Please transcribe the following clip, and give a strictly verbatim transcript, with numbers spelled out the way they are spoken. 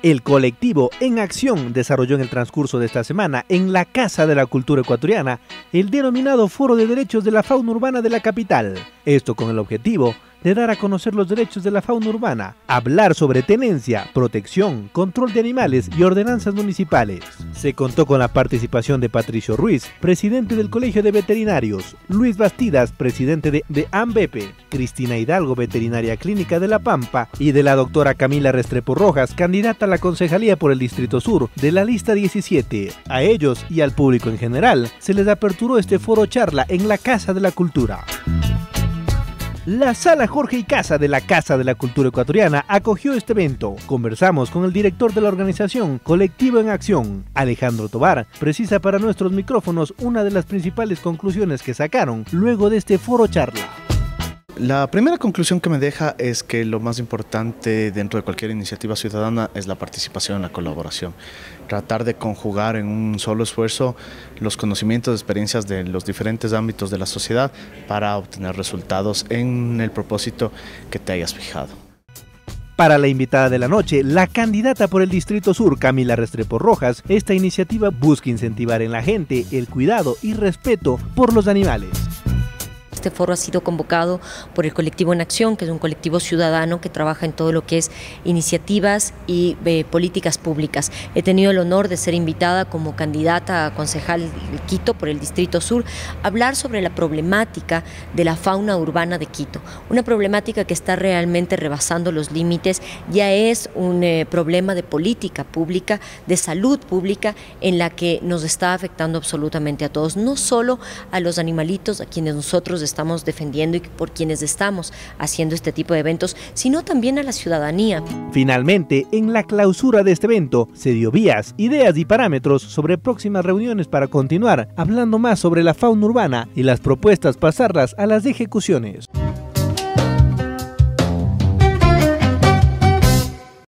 El colectivo En Acción desarrolló en el transcurso de esta semana en la Casa de la Cultura Ecuatoriana el denominado Foro de Derechos de la Fauna Urbana de la capital. Esto con el objetivo de dar a conocer los derechos de la fauna urbana, hablar sobre tenencia, protección, control de animales y ordenanzas municipales. Se contó con la participación de Patricio Ruiz, presidente del Colegio de Veterinarios, Luis Bastidas, presidente de, de AMBEPE, Cristina Hidalgo, veterinaria clínica de La Pampa, y de la doctora Camila Restrepo Rojas, candidata a la concejalía por el Distrito Sur de la lista diecisiete. A ellos y al público en general se les aperturó este foro charla en la Casa de la Cultura. La Sala Jorge y Casa de la Casa de la Cultura Ecuatoriana acogió este evento. Conversamos con el director de la organización Colectivo En Acción, Alejandro Tobar. Precisa para nuestros micrófonos una de las principales conclusiones que sacaron luego de este foro charla. La primera conclusión que me deja es que lo más importante dentro de cualquier iniciativa ciudadana es la participación, la colaboración. Tratar de conjugar en un solo esfuerzo los conocimientos, experiencias de los diferentes ámbitos de la sociedad para obtener resultados en el propósito que te hayas fijado. Para la invitada de la noche, la candidata por el Distrito Sur, Camila Restrepo Rojas, esta iniciativa busca incentivar en la gente el cuidado y respeto por los animales. Este foro ha sido convocado por el Colectivo En Acción, que es un colectivo ciudadano que trabaja en todo lo que es iniciativas y eh, políticas públicas. He tenido el honor de ser invitada como candidata a concejal de Quito por el Distrito Sur a hablar sobre la problemática de la fauna urbana de Quito. Una problemática que está realmente rebasando los límites, ya es un eh, problema de política pública, de salud pública, en la que nos está afectando absolutamente a todos, no solo a los animalitos a quienes nosotros estamos defendiendo y por quienes estamos haciendo este tipo de eventos, sino también a la ciudadanía. Finalmente, en la clausura de este evento, se dio vías, ideas y parámetros sobre próximas reuniones para continuar hablando más sobre la fauna urbana y las propuestas pasarlas a las ejecuciones.